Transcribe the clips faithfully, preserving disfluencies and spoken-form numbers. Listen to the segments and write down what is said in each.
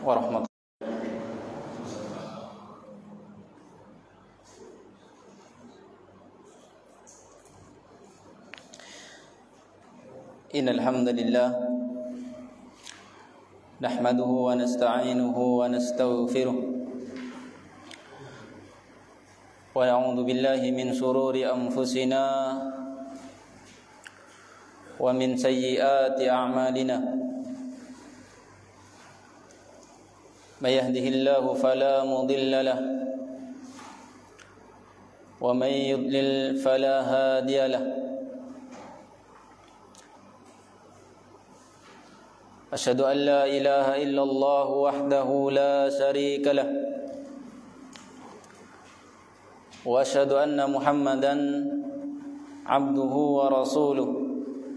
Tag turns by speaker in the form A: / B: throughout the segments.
A: warahmatullahi. Innal hamdalillah nahmaduhu wa nasta'inuhu wa nastaghfiruh wa na'udzu billahi min shururi anfusina wa min sayyiati a'malina may yahdihillahu fala mudilla lahu wa may yudlil fala hadiya lahu. Asyhadu an la ilaha illallah wahdahu la syarika lah wa asyhadu anna Muhammadan abduhu wa rasuluh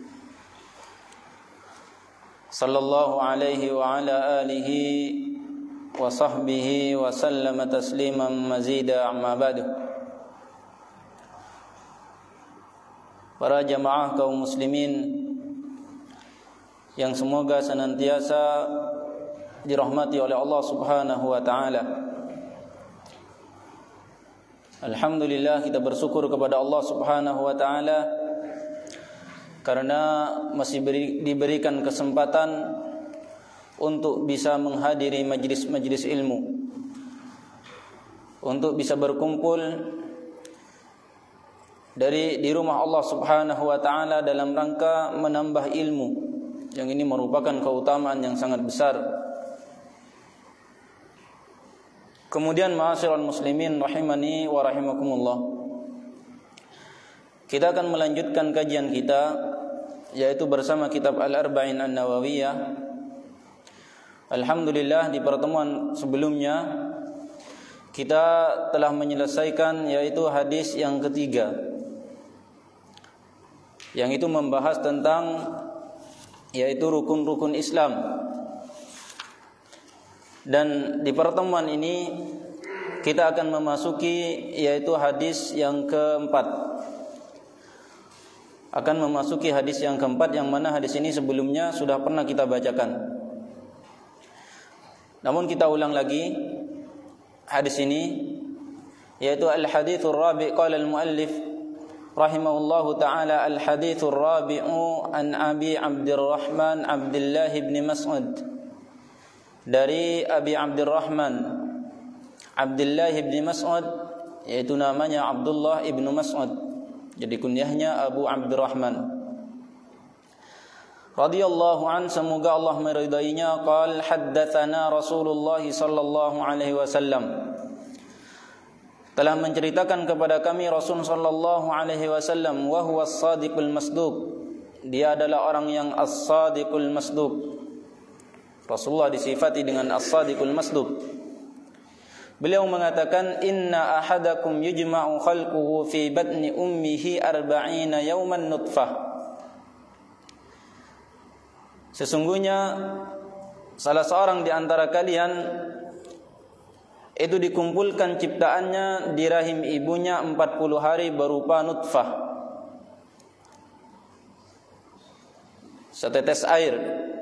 A: sallallahu alaihi wa ala alihi wa sahbihi wa sallama tasliman mazida amma ba'du. Para jamaah kaum muslimin yang semoga senantiasa dirahmati oleh Allah Subhanahu wa taala. Alhamdulillah, kita bersyukur kepada Allah Subhanahu wa taala karena masih beri, diberikan kesempatan untuk bisa menghadiri majlis-majlis ilmu, untuk bisa berkumpul dari di rumah Allah Subhanahu wa taala dalam rangka menambah ilmu. Yang ini merupakan keutamaan yang sangat besar. Kemudian ma'asyiral muslimin rahimani wa rahimakumullah, kita akan melanjutkan kajian kita, yaitu bersama kitab Al-Arba'in An-Nawawiyah. Alhamdulillah, di pertemuan sebelumnya kita telah menyelesaikan yaitu hadis yang ketiga, yang itu membahas tentang yaitu rukun-rukun Islam. Dan di pertemuan ini kita akan memasuki yaitu hadis yang keempat. Akan memasuki hadis yang keempat, yang mana hadis ini sebelumnya sudah pernah kita bacakan. Namun kita ulang lagi hadis ini, yaitu al-hadithur rabi'. Qala al-muallif rahimahullahu ta'ala, al-hadithur rabi'u an Abi Abdurrahman Abdullah bin Mas'ud, dari Abi Abdurrahman Abdullah bin Mas'ud, yaitu namanya Abdullah ibnu Mas'ud, jadi kunyahnya Abu Abdurrahman radhiyallahu an, semoga Allah meridainya. Qala haddatsana Rasulullah sallallahu alaihi wasallam, telah menceritakan kepada kami Rasul sallallahu alaihi wasallam, wa huwa as-sadiqul masduq, dia adalah orang yang as-sadiqul masduq. Rasulullah disifati dengan as-sadiqul masduq. Beliau mengatakan, inna ahadakum yujma'u khalquhu fi batni ummihi arba'ina yawman nutfah, sesungguhnya salah seorang di antara kalian itu dikumpulkan ciptaannya di rahim ibunya empat puluh hari berupa nutfah, setetes air,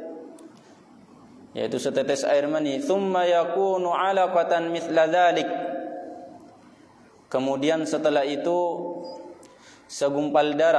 A: yaitu setetes air mani. Tsumma yakunu 'alaqatan mithla dzalik, kemudian setelah itu segumpal darah.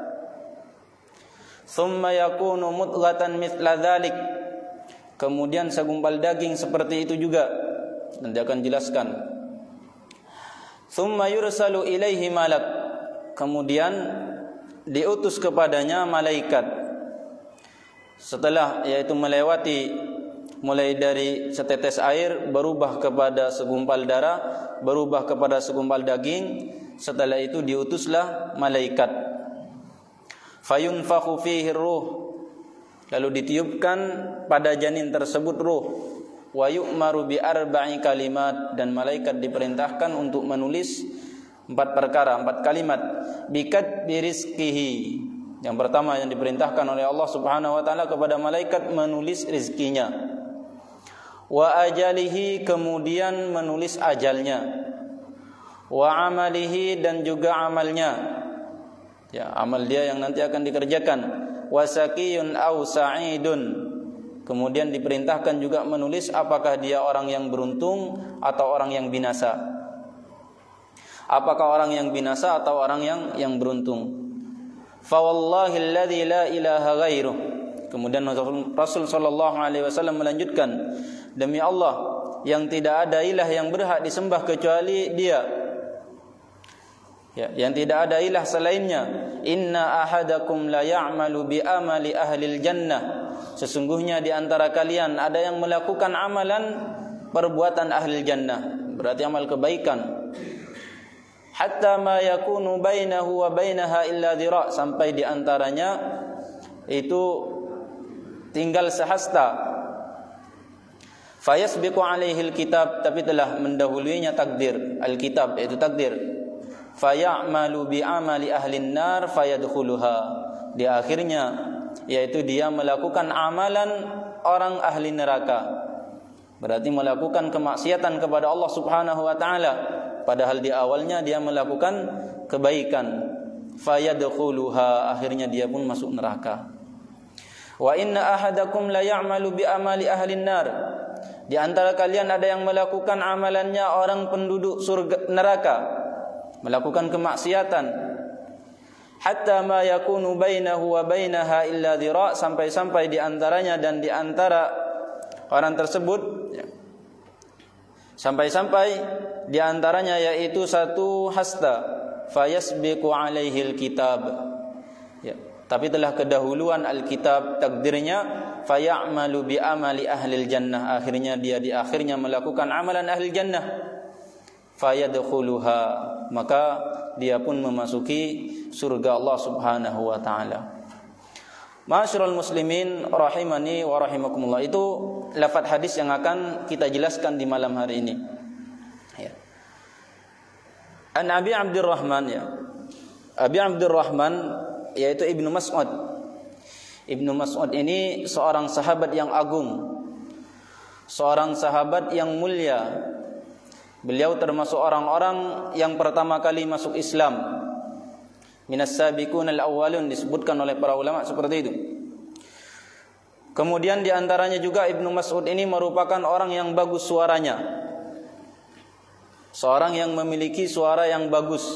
A: Tsumma yakunu mudghatan mithla dzalik, kemudian segumpal daging seperti itu juga. Nanti akan jelaskan. Tsumma yursalu ilaihi malak, kemudian diutus kepadanya malaikat. Setelah yaitu melewati mulai dari setetes air berubah kepada segumpal darah, berubah kepada segumpal daging, setelah itu diutuslah malaikat. Fayunfakhu fihi ruh, lalu ditiupkan pada janin tersebut ruh. Wa yu'maru bi arba'i kalimat, dan malaikat diperintahkan untuk menulis empat perkara, empat kalimat. Bikat birizqihi, yang pertama yang diperintahkan oleh Allah Subhanahu wa taala kepada malaikat menulis rizkinya. Wa ajalihi, kemudian menulis ajalnya. Wa amalihi, dan juga amalnya, ya, amal dia yang nanti akan dikerjakan. Wa saqiyun aw sa'idun, Kemudian diperintahkan juga menulis apakah dia orang yang beruntung atau orang yang binasa. Apakah orang yang binasa atau orang yang yang beruntung. Fa wallahi alladzi la ilaha ghairuh. Kemudian Rasul sallallahu alaihi wasallam melanjutkan, demi Allah yang tidak ada ilah yang berhak disembah kecuali Dia. Ya, yang tidak ada ilah selainnya. Inna ahadakum la ya'malu bi amali ahlil jannah. Sesungguhnya di antara kalian ada yang melakukan amalan perbuatan ahli jannah, berarti amal kebaikan. Hatta ma yakunu bainahu wa bainaha illa dhira', sampai di antaranya itu tinggal sehasta. Fayasbiqu alaihi alkitab, tapi telah mendahulunya takdir, alkitab yaitu takdir. Fayamalu bi amali ahli an-nar fayadkhuluha. Di akhirnya yaitu dia melakukan amalan orang ahli neraka, berarti melakukan kemaksiatan kepada Allah Subhanahu wa taala, padahal di awalnya dia melakukan kebaikan. Fayadkhuluha, akhirnya dia pun masuk neraka. Wa inna ahadakum la ya'malu bi amali ahli an-nar. Di antara kalian ada yang melakukan amalannya orang penduduk surga neraka, melakukan kemaksiatan. Hatta ma yakunu bainahu wa bainaha illa dhira', sampai-sampai di antaranya dan di antara orang tersebut ya, sampai-sampai di antaranya yaitu satu hasta. Fayasbiqu alaihi alkitab, ya, tapi telah kedahuluan alkitab, takdirnya. Fayamalu bi amali ahli jannah, akhirnya dia di akhirnya melakukan amalan ahli jannah. Fayadkhuluha, maka dia pun memasuki surga Allah Subhanahu wa taala. Ma'asyiral muslimin rahimani wa rahimakumullah, itu lafaz hadis yang akan kita jelaskan di malam hari ini. Ya. An Abi Abdurrahman, ya. Abi Abdurrahman yaitu Ibnu Mas'ud. Ibnu Mas'ud ini seorang sahabat yang agung, seorang sahabat yang mulia. Beliau termasuk orang-orang yang pertama kali masuk Islam. Minas sabiqun al-awwalun, disebutkan oleh para ulama seperti itu. Kemudian di antaranya juga Ibnu Mas'ud ini merupakan orang yang bagus suaranya. Seorang yang memiliki suara yang bagus.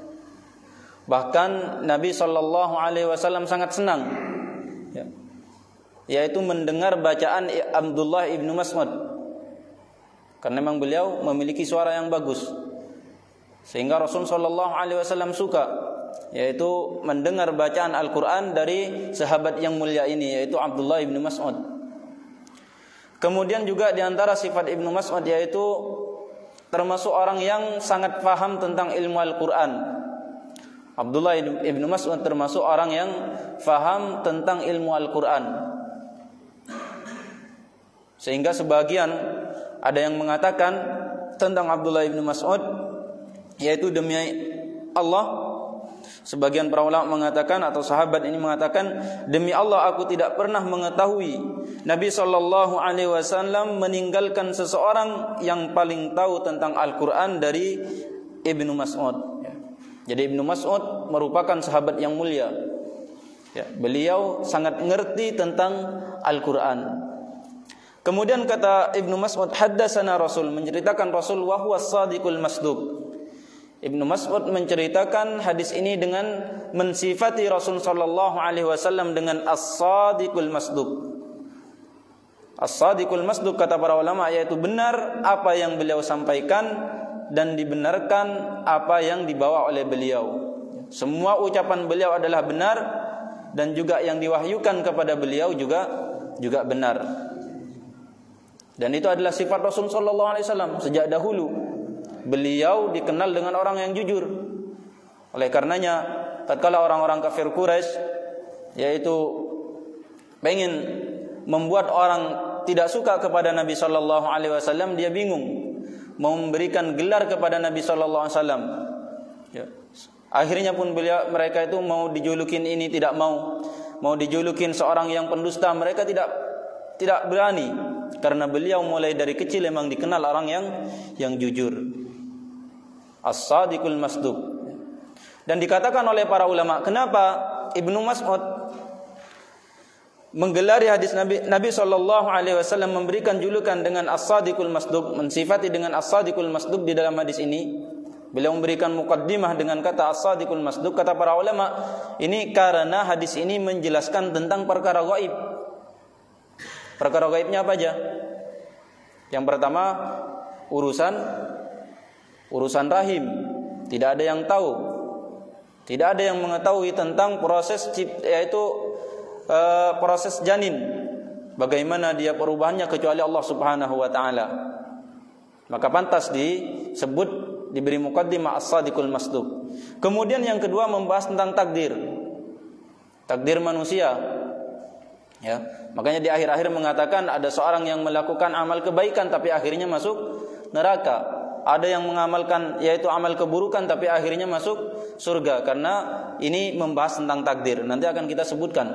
A: Bahkan Nabi sallallahu alaihi wasallam sangat senang, ya, yaitu mendengar bacaan Abdullah Ibnu Mas'ud. Karena memang beliau memiliki suara yang bagus, sehingga Rasul sallallahu alaihi wasallam suka, yaitu mendengar bacaan Al-Quran dari sahabat yang mulia ini, yaitu Abdullah ibnu Mas'ud. Kemudian juga di antara sifat Ibnu Mas'ud yaitu termasuk orang yang sangat paham tentang ilmu Al-Quran. Abdullah ibnu Mas'ud termasuk orang yang paham tentang ilmu Al-Quran, sehingga sebagian ada yang mengatakan tentang Abdullah ibnu Mas'ud, yaitu demi Allah, sebagian para ulama mengatakan atau sahabat ini mengatakan, demi Allah aku tidak pernah mengetahui Nabi sallallahu alaihi wasallam meninggalkan seseorang yang paling tahu tentang Al-Quran dari Ibnu Mas'ud. Jadi Ibnu Mas'ud merupakan sahabat yang mulia. Ya, beliau sangat mengerti tentang Al-Quran. Kemudian kata Ibnu Mas'ud, haddatsana Rasul, menceritakan Rasul, wa huwa as-sadiqul masduq. Ibnu Mas'ud menceritakan hadis ini dengan mensifati Rasul sallallahu alaihi wasallam dengan as-sadiqul masduq. As-sadiqul masduq kata para ulama yaitu benar apa yang beliau sampaikan dan dibenarkan apa yang dibawa oleh beliau. Semua ucapan beliau adalah benar dan juga yang diwahyukan kepada beliau juga juga benar. Dan itu adalah sifat Rasul sallallahu alaihi wasallam sejak dahulu. Beliau dikenal dengan orang yang jujur. Oleh karenanya, tatkala orang-orang kafir Quraisy yaitu pengen membuat orang tidak suka kepada Nabi sallallahu alaihi wasallam, dia bingung mau memberikan gelar kepada Nabi sallallahu alaihi wasallam. Ya. Akhirnya pun beliau, mereka itu mau dijulukin ini tidak mau, mau dijulukin seorang yang pendusta, mereka tidak tidak berani. Karena beliau mulai dari kecil memang dikenal orang yang yang jujur. As-sadiqul masduq. Dan dikatakan oleh para ulama, kenapa Ibnu Mas'ud menggelari hadis Nabi Nabi sallallahu alaihi wasallam memberikan julukan dengan as-sadiqul masduq, mensifati dengan as-sadiqul masduq di dalam hadis ini. Beliau memberikan muqaddimah dengan kata as-sadiqul masduq. Kata para ulama, ini karena hadis ini menjelaskan tentang perkara gaib. Perkara gaibnya apa aja? Yang pertama, urusan urusan rahim. Tidak ada yang tahu. Tidak ada yang mengetahui tentang proses yaitu uh, proses janin. Bagaimana dia perubahannya kecuali Allah Subhanahu wa taala. Maka pantas disebut, diberi muqaddimah as-sadiqul masduq. Kemudian yang kedua membahas tentang takdir. Takdir manusia. Ya, makanya di akhir-akhir mengatakan ada seorang yang melakukan amal kebaikan tapi akhirnya masuk neraka. Ada yang mengamalkan yaitu amal keburukan tapi akhirnya masuk surga, karena ini membahas tentang takdir. Nanti akan kita sebutkan.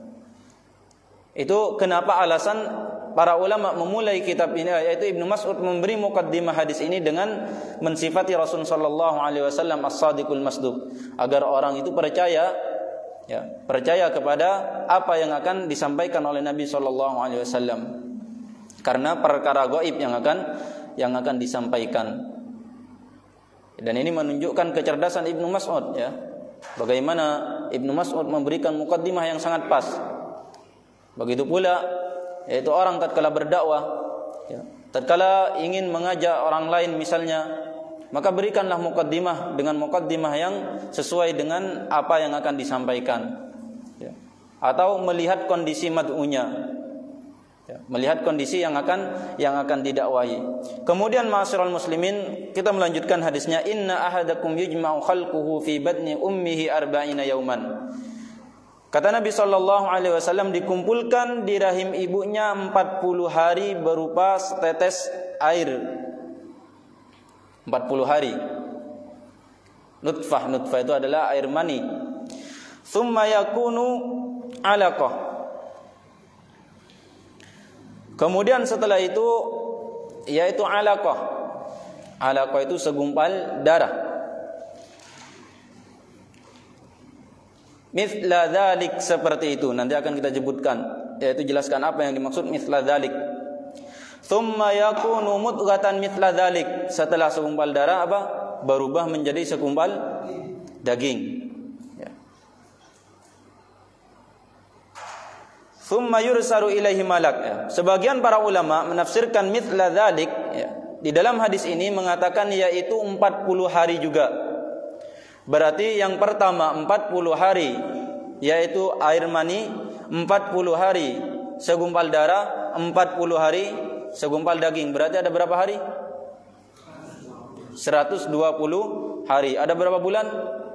A: Itu kenapa alasan para ulama memulai kitab ini, yaitu Ibnu Mas'ud memberi muqaddimah hadis ini dengan mensifati Rasul sallallahu alaihi wasallam as-sadiqul masduq, agar orang itu percaya, ya, percaya kepada apa yang akan disampaikan oleh Nabi sallallahu alaihi wasallam, karena perkara gaib yang akan yang akan disampaikan. Dan ini menunjukkan kecerdasan Ibnu Mas'ud, ya. Bagaimana Ibnu Mas'ud memberikan muqaddimah yang sangat pas. Begitu pula yaitu orang tatkala berdakwah, ya, tatkala ingin mengajak orang lain misalnya, maka berikanlah muqaddimah dengan muqaddimah yang sesuai dengan apa yang akan disampaikan, ya. Atau melihat kondisi mad'unya, ya, melihat kondisi yang akan yang akan didakwahi. Kemudian ma'asyiral muslimin, kita melanjutkan hadisnya, inna ahadakum yujma'u khalquhu fi batni ummihi arba'ina yauman. Kata Nabi sallallahu alaihi wasallam, dikumpulkan di rahim ibunya empat puluh hari berupa setetes air. empat puluh hari. Nutfah, nutfah itu adalah air mani. Tsumma yakunu 'alaqah. Kemudian setelah itu yaitu 'alaqah. 'Alaqah itu segumpal darah. Mithla dzalik, seperti itu. Nanti akan kita sebutkan, yaitu jelaskan apa yang dimaksud mithla dzalik. Tsumma yakunu mudghatan mithla dzalik. Setelah segumpal darah apa? Berubah menjadi segumpal daging. Ya. Tsumma yursalu ilaihi malak. Ya. Sebagian para ulama menafsirkan mithla dzalik, ya, di dalam hadis ini mengatakan yaitu empat puluh hari juga. Berarti yang pertama empat puluh hari yaitu air mani, empat puluh hari segumpal darah, empat puluh hari segumpal daging. Berarti ada berapa hari? seratus dua puluh hari. Ada berapa bulan?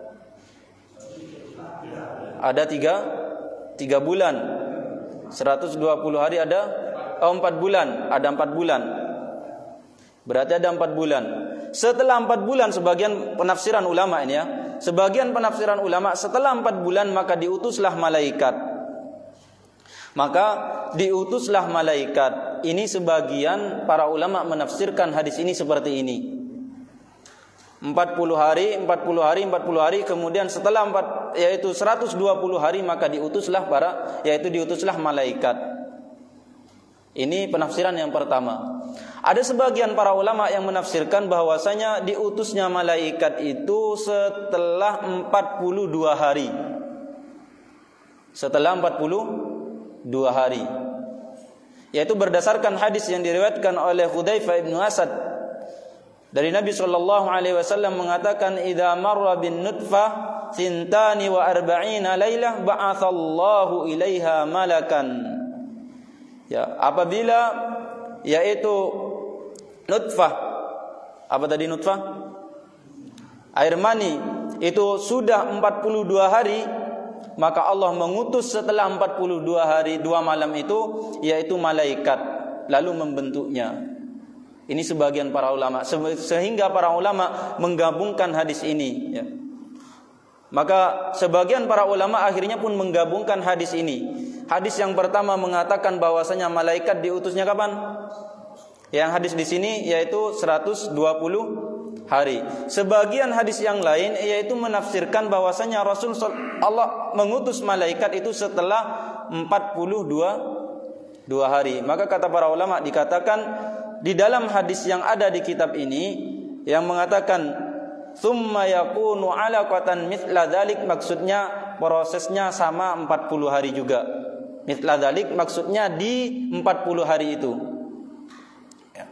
A: Ada tiga, tiga bulan. seratus dua puluh hari ada oh, empat bulan. Ada empat bulan. Berarti ada empat bulan. Setelah empat bulan, sebagian penafsiran ulama ini, ya, sebagian penafsiran ulama, setelah empat bulan maka diutuslah malaikat. Maka diutuslah malaikat. Ini sebagian para ulama menafsirkan hadis ini seperti ini. empat puluh hari, empat puluh hari, empat puluh hari, kemudian setelah empat, yaitu seratus dua puluh hari maka diutuslah para, yaitu diutuslah malaikat. Ini penafsiran yang pertama. Ada sebagian para ulama yang menafsirkan bahwasanya diutusnya malaikat itu setelah empat puluh dua hari. Setelah empat puluh dua hari. Yaitu berdasarkan hadis yang diriwayatkan oleh Hudzaifah bin Asad dari Nabi sallallahu alaihi wasallam mengatakan, "Idza marra bin nutfah thintani wa arba'ina lailah ba'atsallahu ilaiha malakan." Ya, apabila yaitu nutfah, apa tadi nutfah? Air mani itu sudah empat puluh dua hari, maka Allah mengutus setelah empat puluh dua hari dua malam itu yaitu malaikat lalu membentuknya. Ini sebagian para ulama, sehingga para ulama menggabungkan hadis ini, ya. Maka sebagian para ulama akhirnya pun menggabungkan hadis ini. Hadis yang pertama mengatakan bahwasanya malaikat diutusnya kapan? Yang hadis di sini yaitu seratus dua puluh hari. Sebagian hadis yang lain yaitu menafsirkan bahwasanya Rasul Allah mengutus malaikat itu setelah empat puluh dua hari. Maka kata para ulama dikatakan di dalam hadis yang ada di kitab ini yang mengatakan tsumma yakunu alaqatan mithla dzalik, maksudnya prosesnya sama empat puluh hari juga. Mithla dzalik maksudnya di empat puluh hari itu. Ya.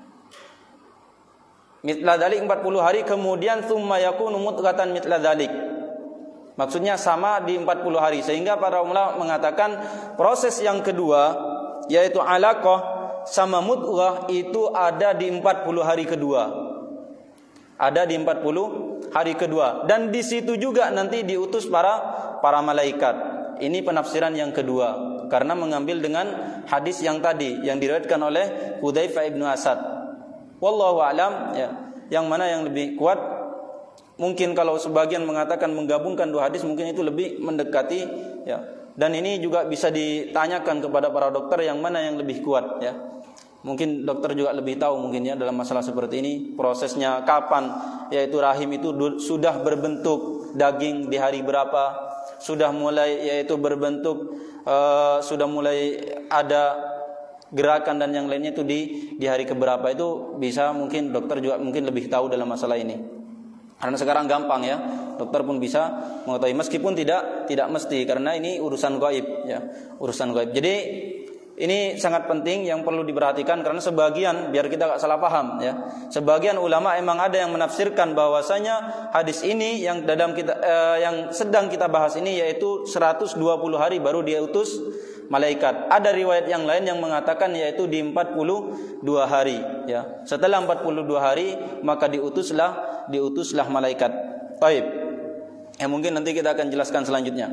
A: Mithla dzalik empat puluh hari, kemudian tsumma yakunu mudghatan mithla dzalik. Maksudnya sama di empat puluh hari, sehingga para ulama mengatakan proses yang kedua yaitu alaqah sama mudghah itu ada di empat puluh hari kedua. Ada di empat puluh hari kedua, dan di situ juga nanti diutus para para malaikat. Ini penafsiran yang kedua karena mengambil dengan hadis yang tadi yang diriwayatkan oleh Hudzaifah ibnu Asad. Wallahu a'lam, ya. Yang mana yang lebih kuat? Mungkin kalau sebagian mengatakan menggabungkan dua hadis mungkin itu lebih mendekati, ya. Dan ini juga bisa ditanyakan kepada para dokter yang mana yang lebih kuat, ya. Mungkin dokter juga lebih tahu mungkin ya dalam masalah seperti ini, prosesnya kapan, yaitu rahim itu sudah berbentuk daging di hari berapa, sudah mulai yaitu berbentuk uh, sudah mulai ada gerakan dan yang lainnya itu di di hari keberapa, itu bisa mungkin dokter juga mungkin lebih tahu dalam masalah ini. Karena sekarang gampang ya, dokter pun bisa mengetahui meskipun tidak tidak mesti karena ini urusan gaib ya, urusan gaib. Jadi ini sangat penting yang perlu diperhatikan karena sebagian, biar kita gak salah paham ya, sebagian ulama emang ada yang menafsirkan bahwasanya hadis ini yang dalam kita eh, yang sedang kita bahas ini yaitu seratus dua puluh hari baru diutus malaikat. Ada riwayat yang lain yang mengatakan yaitu di empat puluh dua hari ya. Setelah empat puluh dua hari maka diutuslah diutuslah malaikat. Baik. Ya mungkin nanti kita akan jelaskan selanjutnya.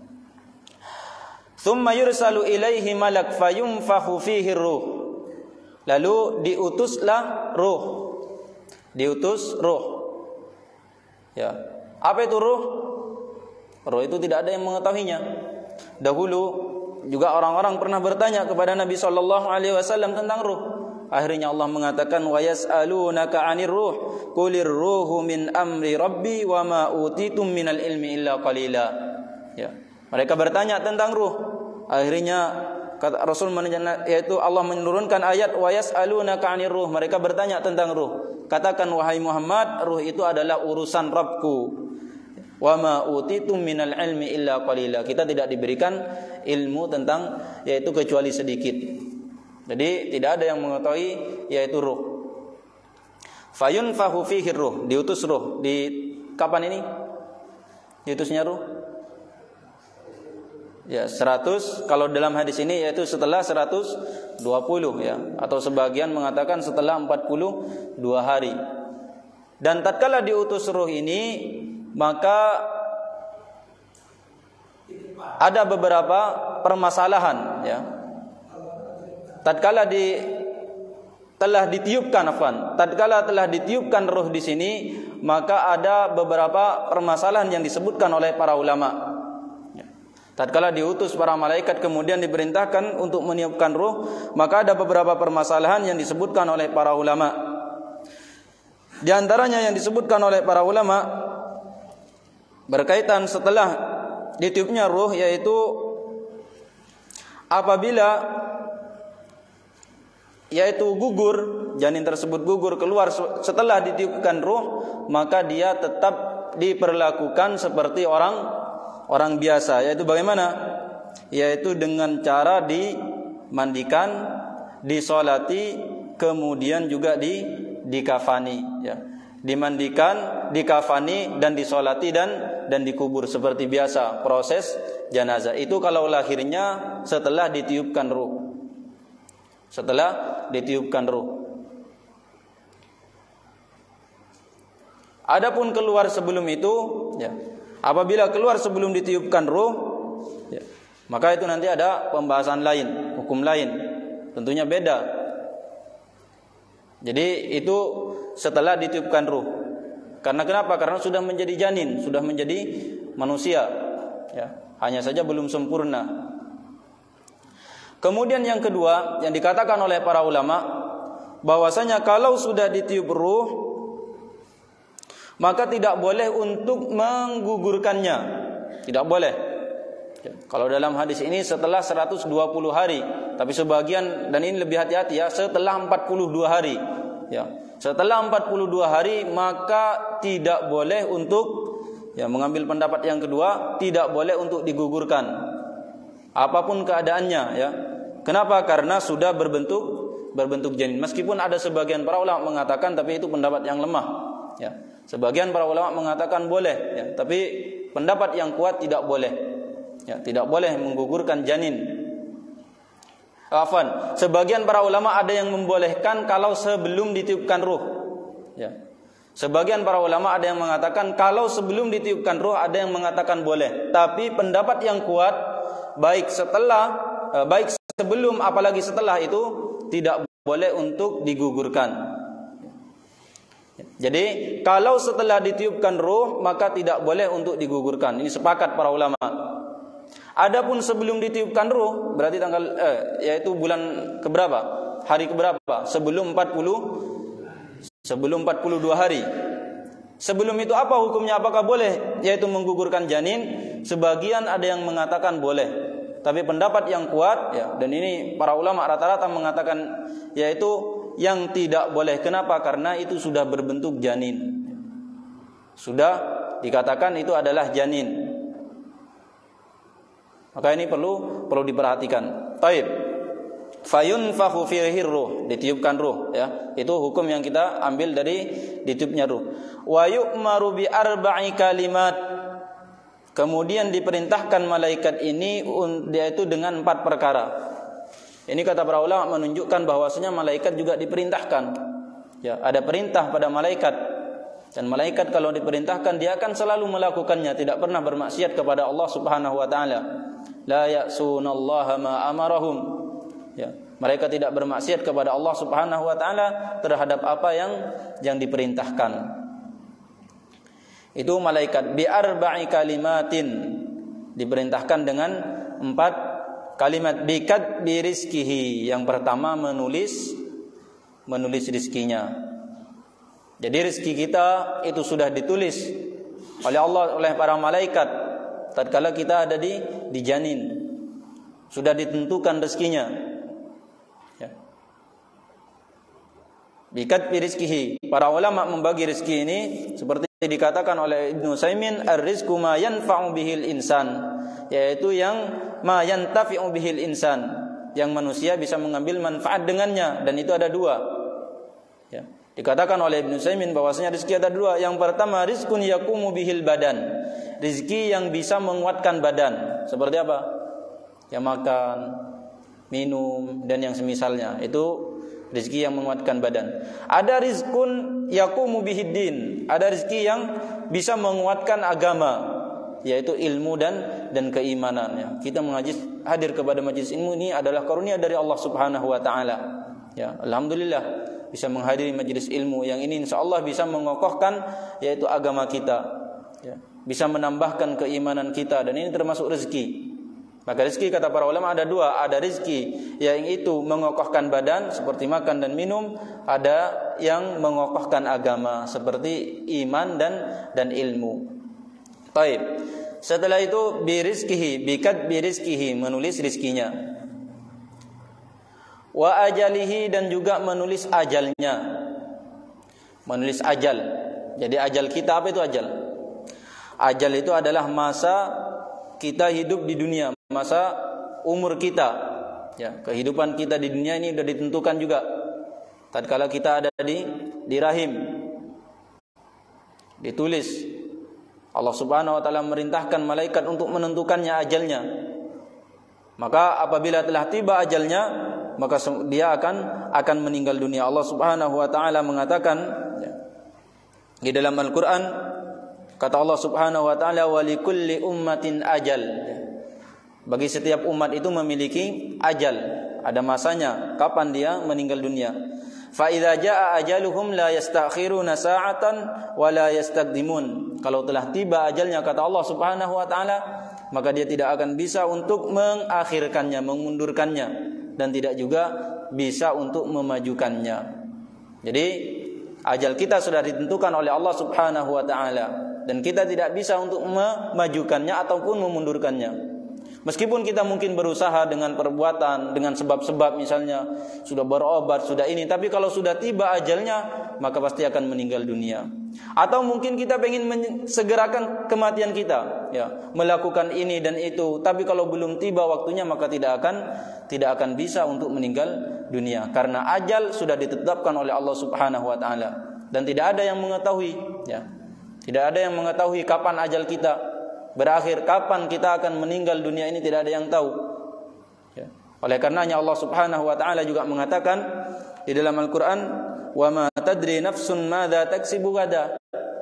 A: Tsumma yursalu ilaihi malak fayunfakhu fihi ruh. Lalu diutuslah ruh. Diutus ruh. Ya. Apa itu ruh? Ruh itu tidak ada yang mengetahuinya. Dahulu juga orang-orang pernah bertanya kepada Nabi sallallahu alaihi wasallam tentang ruh. Akhirnya Allah mengatakan wa yas'alunaka 'anir ruh qulir ruhu min amri rabbi wa ma utitum minal ilmi illa qalila. Ya. Mereka bertanya tentang ruh. Akhirnya kata Rasul menanya, yaitu Allah menurunkan ayat wa yas'alunaka 'anir ruh. Mereka bertanya tentang ruh. Katakan wahai Muhammad, ruh itu adalah urusan Rabbku. Wa ma utitum minal ilmi illa qalila. Kita tidak diberikan ilmu tentang yaitu kecuali sedikit. Jadi tidak ada yang mengetahui yaitu ruh. Fayunfahu fihi ruh, diutus ruh. Di kapan ini? Diutusnya ruh? Ya, seratus kalau dalam hadis ini yaitu setelah seratus dua puluh ya, atau sebagian mengatakan setelah empat puluh dua hari. Dan tatkala diutus ruh ini maka ada beberapa permasalahan ya. Tatkala di telah ditiupkan afwan, tatkala telah ditiupkan ruh di sini maka ada beberapa permasalahan yang disebutkan oleh para ulama. Tatkala diutus para malaikat kemudian diperintahkan untuk meniupkan ruh, maka ada beberapa permasalahan yang disebutkan oleh para ulama. Di antaranya yang disebutkan oleh para ulama berkaitan setelah ditiupnya ruh, yaitu apabila yaitu gugur, janin tersebut gugur keluar setelah ditiupkan ruh, maka dia tetap diperlakukan seperti orang orang biasa, yaitu bagaimana? Yaitu dengan cara dimandikan, disolati, kemudian juga di dikafani, ya. Dimandikan, dikafani dan disolati dan dan dikubur seperti biasa proses jenazah. Itu kalau lahirnya setelah ditiupkan ruh. Setelah ditiupkan ruh. Adapun keluar sebelum itu, ya. Apabila keluar sebelum ditiupkan ruh, ya, maka itu nanti ada pembahasan lain, hukum lain, tentunya beda. Jadi itu setelah ditiupkan ruh. Karena kenapa? Karena sudah menjadi janin, sudah menjadi manusia, ya. Hanya saja belum sempurna. Kemudian yang kedua yang dikatakan oleh para ulama, bahwasanya kalau sudah ditiup ruh maka tidak boleh untuk menggugurkannya. Tidak boleh. Ya, kalau dalam hadis ini setelah seratus dua puluh hari, tapi sebagian, dan ini lebih hati-hati ya, setelah empat puluh dua hari. Ya, setelah empat puluh dua hari maka tidak boleh untuk, ya, mengambil pendapat yang kedua, tidak boleh untuk digugurkan. Apapun keadaannya, ya. Kenapa? Karena sudah berbentuk berbentuk janin. Meskipun ada sebagian para ulama mengatakan, tapi itu pendapat yang lemah. Ya, sebagian para ulama mengatakan boleh, ya, tapi pendapat yang kuat tidak boleh. Ya, tidak boleh menggugurkan janin. Afwan, sebagian para ulama ada yang membolehkan kalau sebelum ditiupkan ruh. Ya. Sebagian para ulama ada yang mengatakan kalau sebelum ditiupkan ruh, ada yang mengatakan boleh. Tapi pendapat yang kuat, baik setelah, eh, baik sebelum apalagi setelah itu tidak boleh untuk digugurkan. Jadi kalau setelah ditiupkan ruh maka tidak boleh untuk digugurkan. Ini sepakat para ulama. Adapun sebelum ditiupkan ruh, berarti tanggal eh, yaitu bulan keberapa? Hari keberapa? Sebelum empat puluh sebelum empat puluh dua hari. Sebelum itu apa hukumnya? Apakah boleh yaitu menggugurkan janin? Sebagian ada yang mengatakan boleh. Tapi pendapat yang kuat, ya, dan ini para ulama rata-rata mengatakan yaitu yang tidak boleh. Kenapa? Karena itu sudah berbentuk janin. Sudah dikatakan itu adalah janin. Maka ini perlu perlu diperhatikan. Taib. Fayunfakhu fihi ruh, ditiupkan ruh, ya. Itu hukum yang kita ambil dari ditiupnya ruh. Wa yu'maru bi arba'i kalimat. Kemudian diperintahkan malaikat ini yaitu dengan empat perkara. Ini kata para ulama menunjukkan bahwasanya malaikat juga diperintahkan. Ya, ada perintah pada malaikat. Dan malaikat kalau diperintahkan dia akan selalu melakukannya, tidak pernah bermaksiat kepada Allah Subhanahu wa taala. La ya'sunallaha ma amarahum. Ya, mereka tidak bermaksiat kepada Allah Subhanahu wa taala terhadap apa yang yang diperintahkan. Itu malaikat bi arba'i kalimatin, diperintahkan dengan empat kalimat. Bikat bi rizkihi, yang pertama menulis menulis rizkinya. Jadi rezeki kita itu sudah ditulis oleh Allah, oleh para malaikat tatkala kita ada di di janin. Sudah ditentukan rezekinya. Ya. Bikat bi rizkihi. Para ulama membagi rezeki ini seperti dikatakan oleh Ibnu Utsaimin, ar-rizqu ma yanfa'u bihil insan, yaitu yang ma yantafi'u bihil insan, yang manusia bisa mengambil manfaat dengannya, dan itu ada dua. Ya. Dikatakan oleh Ibnu Utsaimin bahwasanya rezeki ada dua. Yang pertama, rizqun yaqumu bihil badan, rezeki yang bisa menguatkan badan. Seperti apa? Ya, makan, minum, dan yang semisalnya. Itu rezeki yang menguatkan badan. Ada rizqun yaqumu bihid din, ada rezeki yang bisa menguatkan agama, yaitu ilmu dan dan keimanan. Kita mengaji hadir kepada majelis ilmu ini adalah karunia dari Allah Subhanahu wa taala. Ya, alhamdulillah bisa menghadiri majelis ilmu yang ini insyaallah bisa mengokohkan yaitu agama kita, ya, bisa menambahkan keimanan kita, dan ini termasuk rezeki. Maka rezeki kata para ulama ada dua, ada rezeki yang itu mengokohkan badan seperti makan dan minum, ada yang mengokohkan agama seperti iman dan dan ilmu. Baik. Setelah itu birizkihi, bikat birizkihi, menulis rizkinya. Wa ajalihi, dan juga menulis ajalnya. Menulis ajal. Jadi ajal kita, apa itu ajal? Ajal itu adalah masa kita hidup di dunia, masa umur kita. Ya, kehidupan kita di dunia ini sudah ditentukan juga. Tatkala kita ada di di rahim, ditulis. Allah Subhanahu wa taala merintahkan malaikat untuk menentukannya ajalnya. Maka apabila telah tiba ajalnya, maka dia akan akan meninggal dunia. Allah Subhanahu wa taala mengatakan, ya, di dalam Al-Qur'an, kata Allah Subhanahu wa taala, wa likulli ummatin ajal. Bagi setiap umat itu memiliki ajal, ada masanya kapan dia meninggal dunia. Fa idza jaa ajaluhum la yastakhiruna sa'atan wa la yastaqdimun. Kalau telah tiba ajalnya, kata Allah Subhanahu wa taala, maka dia tidak akan bisa untuk mengakhirkannya, memundurkannya, dan tidak juga bisa untuk memajukannya. Jadi ajal kita sudah ditentukan oleh Allah Subhanahu wa taala dan kita tidak bisa untuk memajukannya ataupun memundurkannya. Meskipun kita mungkin berusaha dengan perbuatan, dengan sebab-sebab misalnya sudah berobat, sudah ini, tapi kalau sudah tiba ajalnya maka pasti akan meninggal dunia. Atau mungkin kita ingin segerakan kematian kita, ya, melakukan ini dan itu, tapi kalau belum tiba waktunya maka tidak akan tidak akan bisa untuk meninggal dunia karena ajal sudah ditetapkan oleh Allah Subhanahu wa taala dan tidak ada yang mengetahui, ya. Tidak ada yang mengetahui kapan ajal kita berakhir, kapan kita akan meninggal dunia ini tidak ada yang tahu, ya. Oleh karenanya Allah Subhanahu wa taala juga mengatakan di dalam Al-Qur'an, "Wa ma tadri nafsun madza taksibu gada."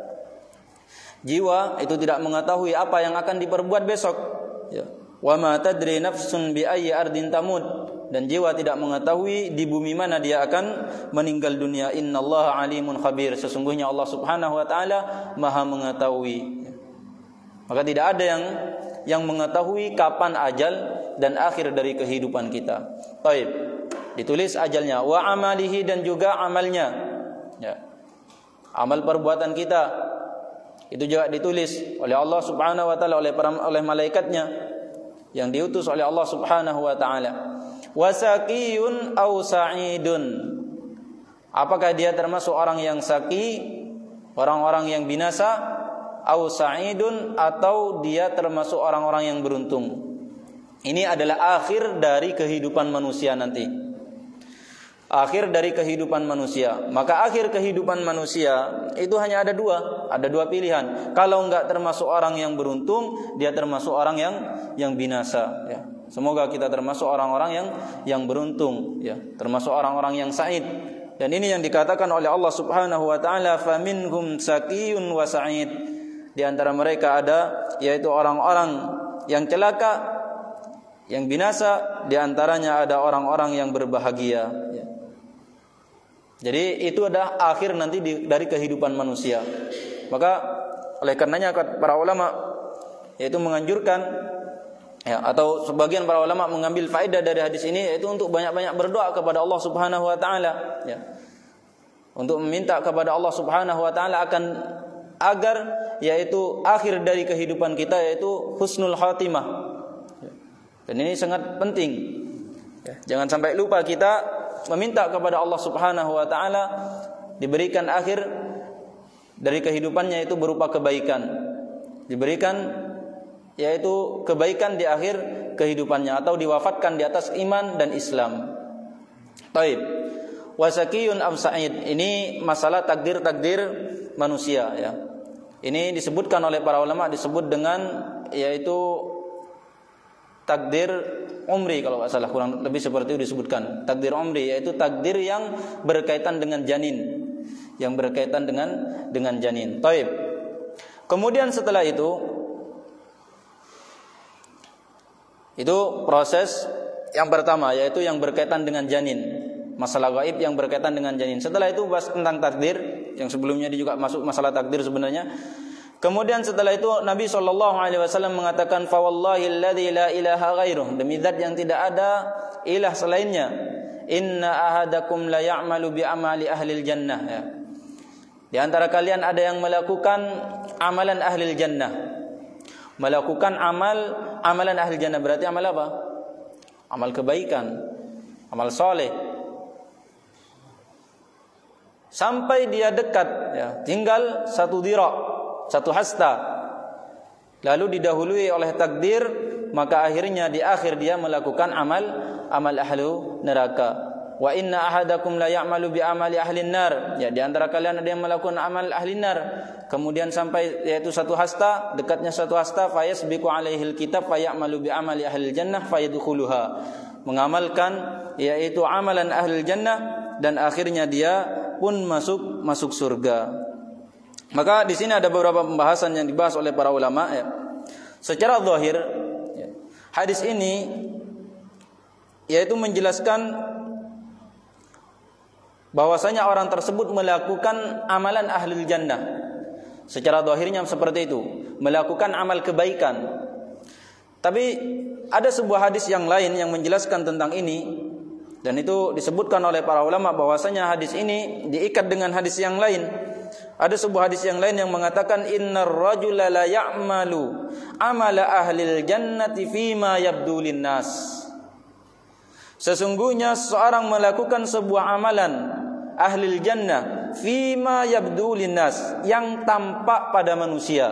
A: Jiwa itu tidak mengetahui apa yang akan diperbuat besok, ya. "Wa ma tadri nafsun bi ayyi ardin tamut." Dan jiwa tidak mengetahui di bumi mana dia akan meninggal dunia. Innallaha alimun khabir. Sesungguhnya Allah Subhanahu wa taala Maha mengetahui. Maka tidak ada yang yang mengetahui kapan ajal dan akhir dari kehidupan kita. Baik, ditulis ajalnya, wa amalihi dan juga amalnya. Ya. Amal perbuatan kita itu juga ditulis oleh Allah Subhanahu wa taala oleh para, oleh malaikatnya yang diutus oleh Allah Subhanahu wa taala. Wasaqiyun aw sa'idun. Apakah dia termasuk orang yang saqi, orang-orang yang binasa, au sa'idun atau dia termasuk orang-orang yang beruntung. Ini adalah akhir dari kehidupan manusia nanti. Akhir dari kehidupan manusia. Maka akhir kehidupan manusia itu hanya ada dua, ada dua pilihan. Kalau enggak termasuk orang yang beruntung, dia termasuk orang yang yang binasa, ya. Semoga kita termasuk orang-orang yang yang beruntung, ya, termasuk orang-orang yang sa'id. Dan ini yang dikatakan oleh Allah Subhanahu wa taala, "Faminhum saqiyun wa sa'id." Di antara mereka ada yaitu orang-orang yang celaka, yang binasa, di antaranya ada orang-orang yang berbahagia, ya. Jadi itu adalah akhir nanti di, dari kehidupan manusia. Maka oleh karenanya para ulama yaitu menganjurkan, ya, atau sebagian para ulama mengambil faedah dari hadis ini yaitu untuk banyak-banyak berdoa kepada Allah Subhanahu wa taala, ya. Untuk meminta kepada Allah Subhanahu wa taala akan agar yaitu akhir dari kehidupan kita yaitu husnul khatimah. Dan ini sangat penting, ya. Jangan sampai lupa kita meminta kepada Allah Subhanahu wa taala diberikan akhir dari kehidupannya itu berupa kebaikan. Diberikan yaitu kebaikan di akhir kehidupannya atau diwafatkan di atas iman dan Islam. Taib. Wasaqiyun am sa'id. Ini masalah takdir-takdir manusia, ya. Ini disebutkan oleh para ulama disebut dengan yaitu takdir umri kalau enggak salah, kurang lebih seperti itu disebutkan. Takdir umri yaitu takdir yang berkaitan dengan janin, yang berkaitan dengan dengan janin. Taib. Kemudian setelah itu Itu proses yang pertama yaitu yang berkaitan dengan janin, masalah gaib yang berkaitan dengan janin. Setelah itu bahas tentang takdir yang sebelumnya juga masuk masalah takdir sebenarnya. Kemudian setelah itu Nabi shallallahu alaihi wasallam mengatakan fa wallahi alladzi la ilaha ghairuh, demi zat yang tidak ada ilah selainnya, inna ahadakum la ya'malu bi amali ahlil jannah, ya. Di antara kalian ada yang melakukan amalan ahlil jannah. Melakukan amal amalan ahli jannah berarti amal apa? Amal kebaikan, amal soleh. Sampai dia dekat, ya, tinggal satu dira', satu hasta. Lalu didahului oleh takdir, maka akhirnya di akhir dia melakukan amal amal ahlu neraka. Wa inna ahadakum la ya'malu bi amali ahli nar. Ya, di antara kalian ada yang melakukan amal ahli nar. Kemudian sampai yaitu satu hasta, dekatnya satu hasta, fayasbiqu alaihil kitab fayamalu bi amali ahli jannah fayadkhuluha. Mengamalkan yaitu amalan ahli jannah dan akhirnya dia pun masuk masuk surga. Maka di sini ada beberapa pembahasan yang dibahas oleh para ulama, ya. Secara zahir, ya, hadis ini yaitu menjelaskan bahwasanya orang tersebut melakukan amalan ahlul jannah. Secara zahirnya seperti itu, melakukan amal kebaikan. Tapi ada sebuah hadis yang lain yang menjelaskan tentang ini, Dan itu disebutkan oleh para ulama bahwasanya hadis ini diikat dengan hadis yang lain. Ada sebuah hadis yang lain yang mengatakan innar rajula la ya'malu amala ahlil jannati fima yabdu linnas. Sesungguhnya seseorang melakukan sebuah amalan ahlil jannah fima yabdu linnas, yang tampak pada manusia.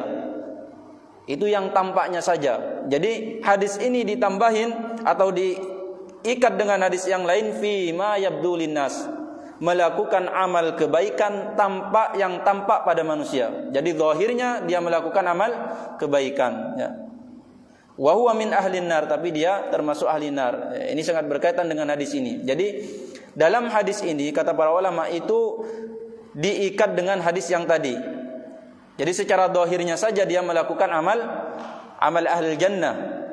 A: Itu yang tampaknya saja. Jadi hadis ini ditambahin atau diikat dengan hadis yang lain fima yabdu linnas, melakukan amal kebaikan tampak yang tampak pada manusia. Jadi zahirnya dia melakukan amal kebaikan, ya. Wa huwa min ahlin nar, tapi dia termasuk ahli nar. Ini sangat berkaitan dengan hadis ini. Jadi dalam hadis ini kata para ulama itu diikat dengan hadis yang tadi. Jadi secara zahirnya saja dia melakukan amal amal ahli jannah,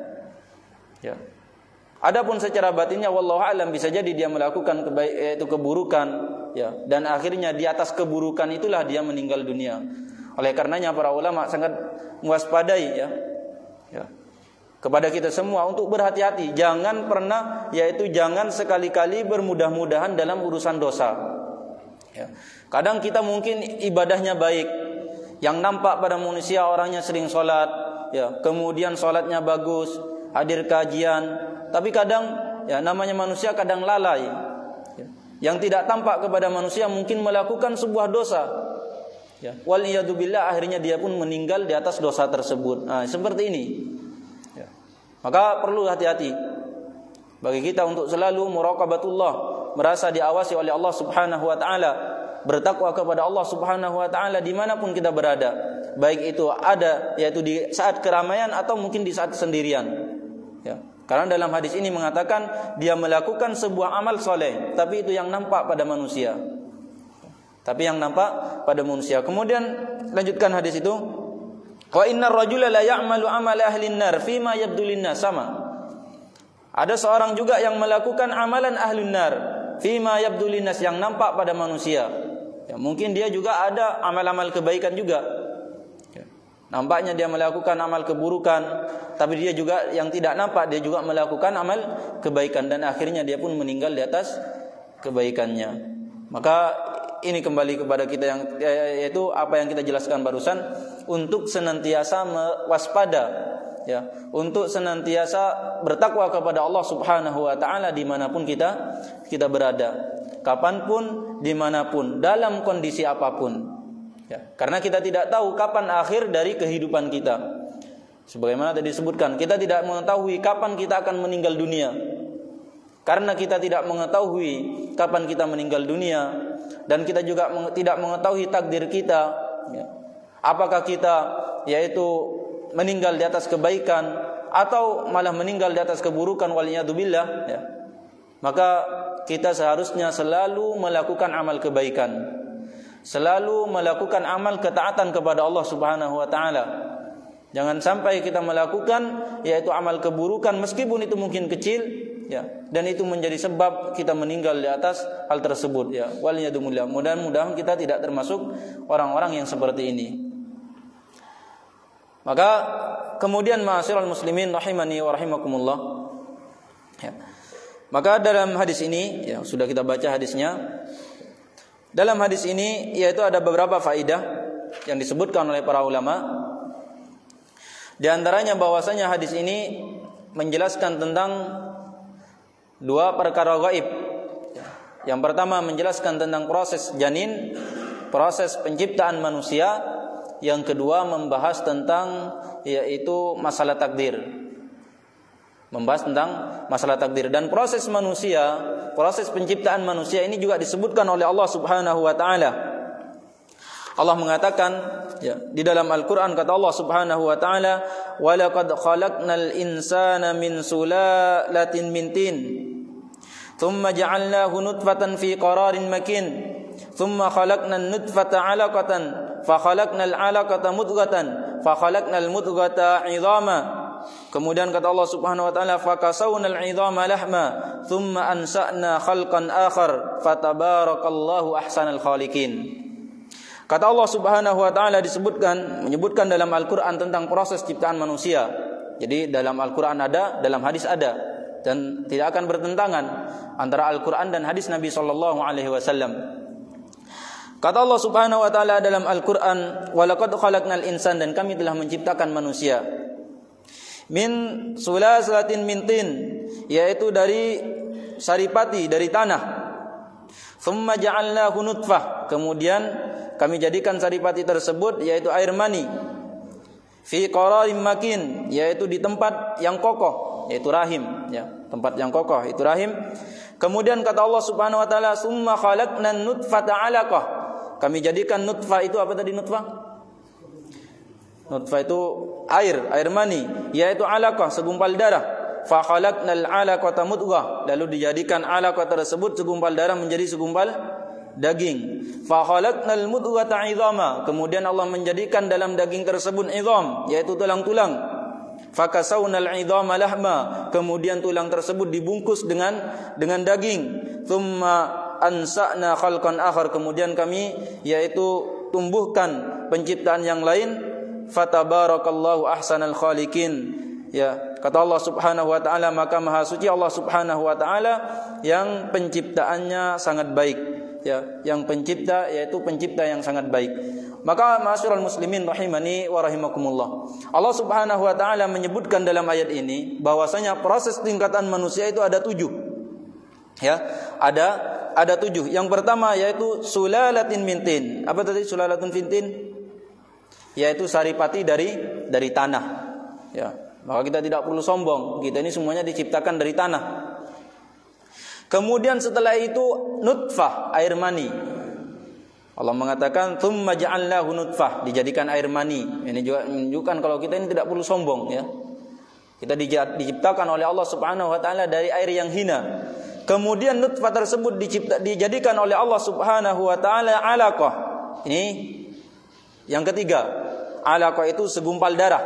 A: ya. Adapun secara batinnya wallahu alam, bisa jadi dia melakukan kebaik, itu keburukan, ya, dan akhirnya di atas keburukan itulah dia meninggal dunia. Oleh karenanya para ulama sangat mewaspadai, ya, ya, kepada kita semua untuk berhati-hati, jangan pernah, yaitu jangan sekali-kali bermudah-mudahan dalam urusan dosa, ya. Kadang kita mungkin ibadahnya baik, yang nampak pada manusia orangnya sering sholat, ya, kemudian sholatnya bagus, hadir kajian. Tapi kadang, ya, namanya manusia kadang lalai, ya. Yang tidak tampak kepada manusia mungkin melakukan sebuah dosa, ya. Waliyadzubillah, akhirnya dia pun meninggal di atas dosa tersebut. Nah, seperti ini, ya. Maka perlu hati-hati bagi kita untuk selalu muraqabatullah, merasa diawasi oleh Allah Subhanahu wa taala, bertakwa kepada Allah Subhanahu wa taala dimanapun kita berada, baik itu ada yaitu di saat keramaian atau mungkin di saat sendirian, ya. Karena dalam hadis ini mengatakan dia melakukan sebuah amal soleh, tapi itu yang nampak pada manusia. Tapi yang nampak pada manusia. Kemudian lanjutkan hadis itu. Wa innar rajula la ya'malu amala ahlin nar fima yabdu linnas, sama. Ada seorang juga yang melakukan amalan ahlun nar fima yabdu linnas, yang nampak pada manusia. Ya, mungkin dia juga ada amal-amal kebaikan juga. Nampaknya dia melakukan amal keburukan, tapi dia juga yang tidak nampak, dia juga melakukan amal kebaikan, dan akhirnya dia pun meninggal di atas kebaikannya. Maka ini kembali kepada kita, yang yaitu apa yang kita jelaskan barusan, untuk senantiasa waspada, ya, untuk senantiasa bertakwa kepada Allah Subhanahu wa taala dimanapun kita kita berada, kapanpun, dimanapun, dalam kondisi apapun. Ya, karena kita tidak tahu kapan akhir dari kehidupan kita. Sebagaimana tadi disebutkan, kita tidak mengetahui kapan kita akan meninggal dunia. Karena kita tidak mengetahui kapan kita meninggal dunia, dan kita juga tidak mengetahui takdir kita, ya. Apakah kita yaitu meninggal di atas kebaikan atau malah meninggal di atas keburukan, waliyadzubillah, ya. Maka kita seharusnya selalu melakukan amal kebaikan, selalu melakukan amal ketaatan kepada Allah Subhanahu wa taala. Jangan sampai kita melakukan yaitu amal keburukan meskipun itu mungkin kecil, ya, dan itu menjadi sebab kita meninggal di atas hal tersebut, ya. Waliyadzubillah. Mudah-mudahan kita tidak termasuk orang-orang yang seperti ini. Maka kemudian ma'asyiral muslimin rahimani wa rahimakumullah, ya. Maka dalam hadis ini, ya, sudah kita baca hadisnya. Dalam hadis ini yaitu ada beberapa faedah yang disebutkan oleh para ulama. Di antaranya bahwasanya hadis ini menjelaskan tentang dua perkara gaib. Yang pertama menjelaskan tentang proses janin, proses penciptaan manusia. Yang kedua membahas tentang yaitu masalah takdir. Membahas tentang masalah takdir dan proses manusia, proses penciptaan manusia ini juga disebutkan oleh Allah Subhanahu wa taala. Allah mengatakan, ya, di dalam Al-Qur'an kata Allah Subhanahu wa taala, "Wa laqad khalaqnal insana min sulalatin min tin, thumma ja'alnahu nutfatan fi qararin makin, thumma khalaqnan nutfata 'alaqatan, fa khalaqnal 'alaqata mudghatan, fa khalaqnal mudghata 'idhama." Kemudian kata Allah Subhanahu wa taala, "Fakasawnal 'idhama lahma, thumma ansa'na khalqan akhar, fatabarakallahu ahsanal khaliqin." Kata Allah Subhanahu wa taala disebutkan menyebutkan dalam Al-Qur'an tentang proses ciptaan manusia. Jadi dalam Al-Qur'an ada, dalam hadis ada. dan tidak akan bertentangan antara Al-Qur'an dan hadis Nabi sallallahu alaihi wasallam. Kata Allah Subhanahu wa taala dalam Al-Qur'an, "Wa laqad khalaqnal insana," dan kami telah menciptakan manusia min sulalatin min tin, yaitu dari saripati, dari tanah. Tsumma ja'alnahu nutfah, kemudian kami jadikan saripati tersebut yaitu air mani. Fi qararin makin, yaitu di tempat yang kokoh, yaitu rahim, ya, tempat yang kokoh itu rahim. Kemudian kata Allah Subhanahu wa taala, "Tsumma khalaqnan nutfata 'alaqah." Kami jadikan nutfah itu apa tadi nutfah? Nutfah itu air, air mani, yaitu 'alaqah, segumpal darah. Fa khalaqnal 'alaqata mudghah, lalu dijadikan 'alaqah tersebut segumpal darah menjadi segumpal daging. Fa khalaqnal mudghata 'idhama, kemudian Allah menjadikan dalam daging tersebut idham, yaitu tulang-tulang. Fa kasawnal 'idhama lahma, kemudian tulang tersebut dibungkus dengan dengan daging. Tsumma ansa'na khalqan akhar, kemudian kami yaitu tumbuhkan penciptaan yang lain. Fatabarakallahu ahsanal khaliqin, ya, kata Allah Subhanahu wa taala, maka maha suci Allah Subhanahu wa taala yang penciptaannya sangat baik, ya, yang pencipta yaitu pencipta yang sangat baik. Maka ma'asyiral muslimin rahimani wa rahimakumullah, Allah Subhanahu wa taala menyebutkan dalam ayat ini bahwasanya proses tingkatan manusia itu ada tujuh. Ya, ada ada tujuh. Yang pertama yaitu sulalatin min tin. Apa tadi sulalatin min tin? Yaitu saripati dari dari tanah. Ya, maka kita tidak perlu sombong. Kita ini semuanya diciptakan dari tanah. Kemudian setelah itu nutfah, air mani. Allah mengatakan tsumma ja'alnahu nutfah, dijadikan air mani. Ini juga menunjukkan kalau kita ini tidak perlu sombong, ya. Kita diciptakan oleh Allah Subhanahu wa taala dari air yang hina. Kemudian nutfah tersebut dicipta, dijadikan oleh Allah Subhanahu wa taala 'alaqah. Ini yang ketiga. 'Alaqah itu segumpal darah.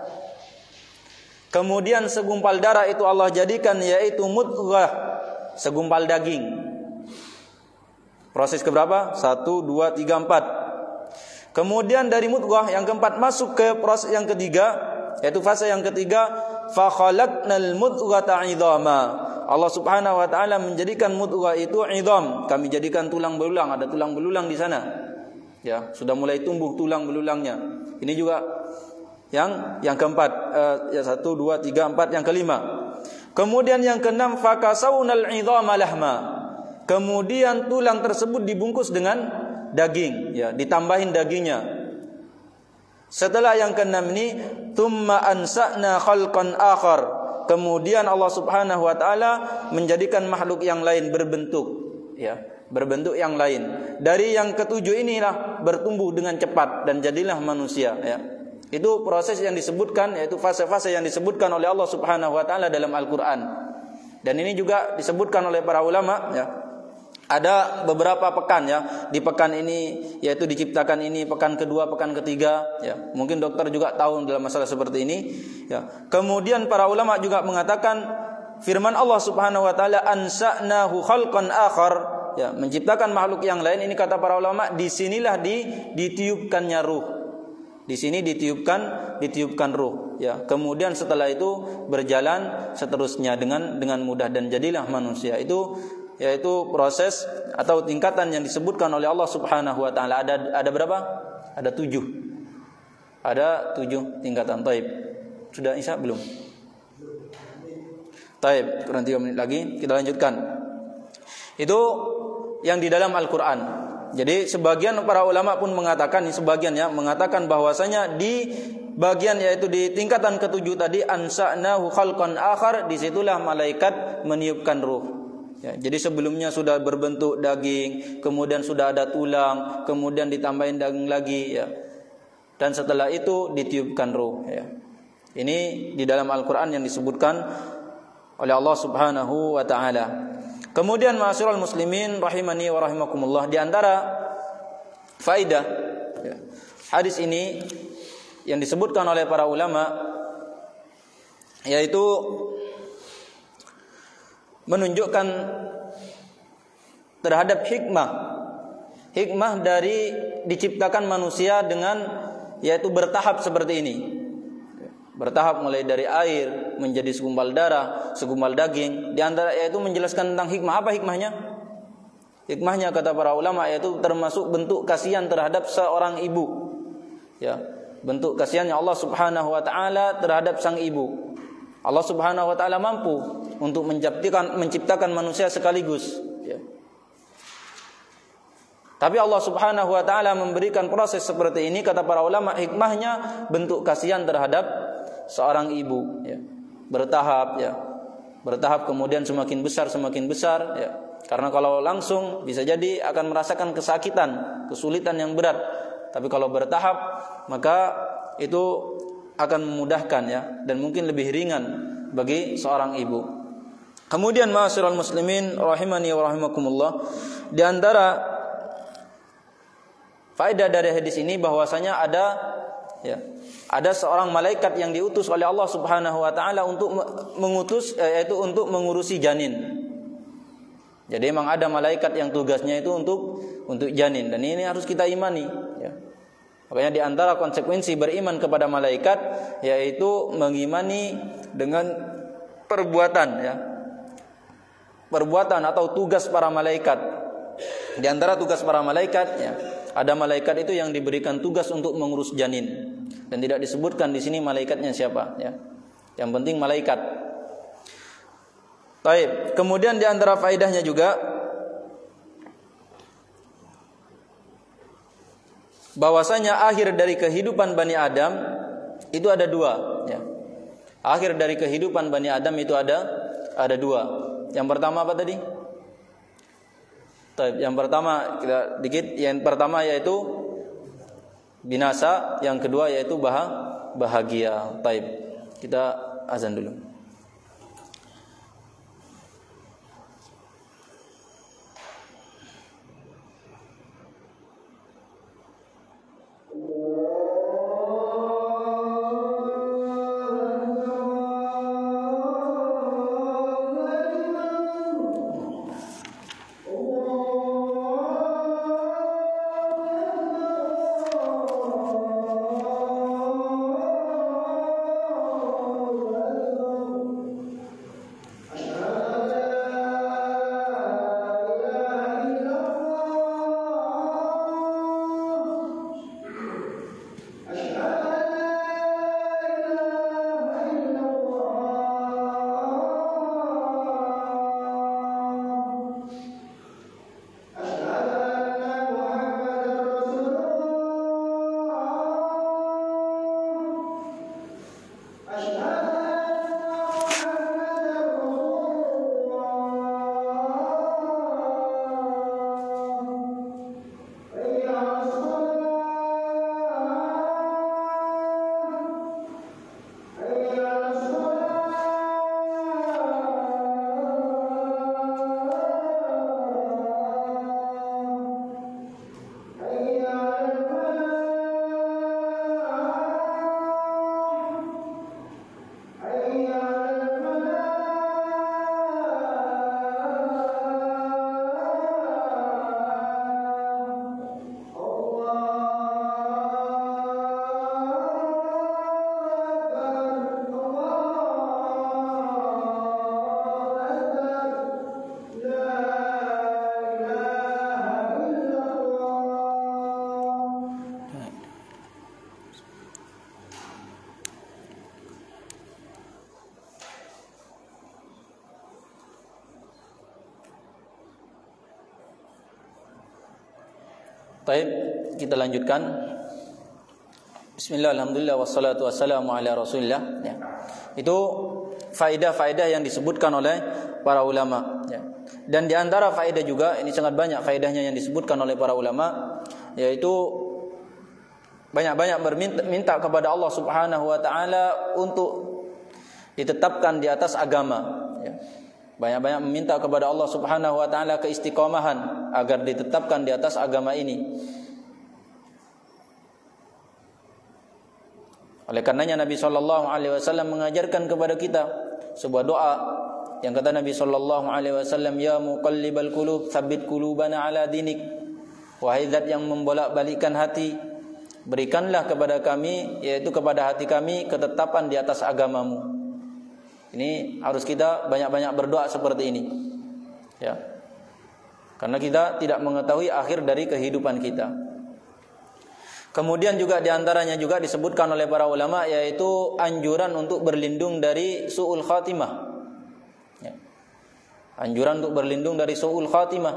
A: Kemudian segumpal darah itu Allah jadikan yaitu mudghah, segumpal daging. Proses keberapa? Satu, dua, tiga, empat. Kemudian dari mudghah yang keempat masuk ke proses yang ketiga, yaitu fase yang ketiga, fa khalaqnal mudghata 'idhama. Allah Subhanahu wa taala menjadikan mudghah itu 'idham, kami jadikan tulang belulang, ada tulang belulang di sana. Ya, sudah mulai tumbuh tulang belulangnya. Ini juga yang yang keempat, uh, ya satu, dua, tiga, empat, yang kelima. Kemudian yang keenam, fa kasawnal 'idhama lahma. Kemudian tulang tersebut dibungkus dengan daging, ya, ditambahin dagingnya. Setelah yang keenam ini, tsumma ansa'na khalqan akhar. Kemudian Allah Subhanahu wa taala menjadikan makhluk yang lain berbentuk, ya, berbentuk yang lain. Dari yang ketujuh inilah bertumbuh dengan cepat dan jadilah manusia, ya. Itu proses yang disebutkan, yaitu fase-fase yang disebutkan oleh Allah Subhanahu wa taala dalam Al-Qur'an. Dan ini juga disebutkan oleh para ulama, ya. Ada beberapa pekan, ya. Di pekan ini yaitu diciptakan ini, pekan kedua, pekan ketiga, ya. Mungkin dokter juga tahu dalam masalah seperti ini, ya. Kemudian para ulama juga mengatakan firman Allah Subhanahu wa taala ansa'nahu khalqan akhar, ya, menciptakan makhluk yang lain. Ini kata para ulama, di sinilah di ditiupkannya ruh. Di sini ditiupkan ditiupkan ruh, ya. Kemudian setelah itu berjalan seterusnya dengan dengan mudah dan jadilah manusia. Itu yaitu proses atau tingkatan yang disebutkan oleh Allah Subhanahu wa taala. Ada ada berapa? Ada tujuh. Ada tujuh tingkatan. Taib. Sudah Isya belum? Taib, kurang tiga menit lagi kita lanjutkan. Itu yang di dalam Al-Qur'an. Jadi sebagian para ulama pun mengatakan, sebagian ya, mengatakan bahwasanya di bagian yaitu di tingkatan ketujuh tadi ansa'nahu khalqan akhar, disitulah malaikat meniupkan ruh. Ya, jadi sebelumnya sudah berbentuk daging, kemudian sudah ada tulang, kemudian ditambahin daging lagi, ya. Dan setelah itu ditiupkan ruh, ya. Ini di dalam Al-Qur'an yang disebutkan oleh Allah Subhanahu wa taala. Kemudian ma'asyiral muslimin rahimani wa rahimakumullah, di antara faidah, ya, hadis ini yang disebutkan oleh para ulama yaitu menunjukkan terhadap hikmah hikmah dari diciptakan manusia dengan yaitu bertahap seperti ini. Bertahap mulai dari air, menjadi segumpal darah, segumpal daging. Di antara yaitu menjelaskan tentang hikmah. Apa hikmahnya? Hikmahnya kata para ulama yaitu termasuk bentuk kasihan terhadap seorang ibu. Ya, bentuk kasihannya Allah Subhanahu wa taala terhadap sang ibu. Allah Subhanahu wa taala mampu untuk menciptakan menciptakan manusia sekaligus, ya. Tapi Allah Subhanahu wa taala memberikan proses seperti ini, kata para ulama, hikmahnya bentuk kasihan terhadap seorang ibu, ya. Bertahap, ya. Bertahap kemudian semakin besar semakin besar, ya. Karena kalau langsung bisa jadi akan merasakan kesakitan, kesulitan yang berat. Tapi kalau bertahap maka itu akan memudahkan, ya, dan mungkin lebih ringan bagi seorang ibu. Kemudian ma'asyiral muslimin rahimani wa rahimakumullah, di antara faedah dari hadis ini bahwasanya ada, ya, ada seorang malaikat yang diutus oleh Allah Subhanahu wa taala untuk mengutus, yaitu untuk mengurusi janin. Jadi memang ada malaikat yang tugasnya itu untuk untuk janin, dan ini harus kita imani, ya. Makanya di antara konsekuensi beriman kepada malaikat yaitu mengimani dengan perbuatan, ya. Perbuatan atau tugas para malaikat. Di antara tugas para malaikat, ya, ada malaikat itu yang diberikan tugas untuk mengurus janin, dan tidak disebutkan di sini malaikatnya siapa, ya. Yang penting malaikat. Baik, kemudian di antara faedahnya juga bahwasanya akhir dari kehidupan Bani Adam itu ada dua, ya. Akhir dari kehidupan Bani Adam itu ada ada dua. Yang pertama apa tadi? Taib. Yang pertama kita dikit. Yang pertama yaitu binasa. Yang kedua yaitu bahagia. Taib. Kita azan dulu. Baik, kita lanjutkan. Bismillah, alhamdulillah, wassalatu wassalamu ala rasulillah, ya. Itu faedah-faedah yang disebutkan oleh para ulama, ya. Dan di antara faedah juga, ini sangat banyak faedahnya yang disebutkan oleh para ulama, yaitu banyak-banyak berminta minta kepada Allah Subhanahu wa taala untuk ditetapkan di atas agama, ya. Banyak-banyak meminta kepada Allah Subhanahu wa taala keistiqomahan agar ditetapkan di atas agama ini. Oleh karenanya Nabi sallallahu alaihi wasallam mengajarkan kepada kita sebuah doa yang kata Nabi sallallahu alaihi wasallam, ya muqallibal qulub tsabbit qulubana ala dinik. Wahai zat yang membolak-balikkan hati, berikanlah kepada kami, yaitu kepada hati kami, ketetapan di atas agamamu. Ini harus kita banyak-banyak berdoa seperti ini. Ya. Karena kita tidak mengetahui akhir dari kehidupan kita. Kemudian juga diantaranya juga disebutkan oleh para ulama, yaitu anjuran untuk berlindung dari su'ul khatimah. Ya. Anjuran untuk berlindung dari su'ul khatimah.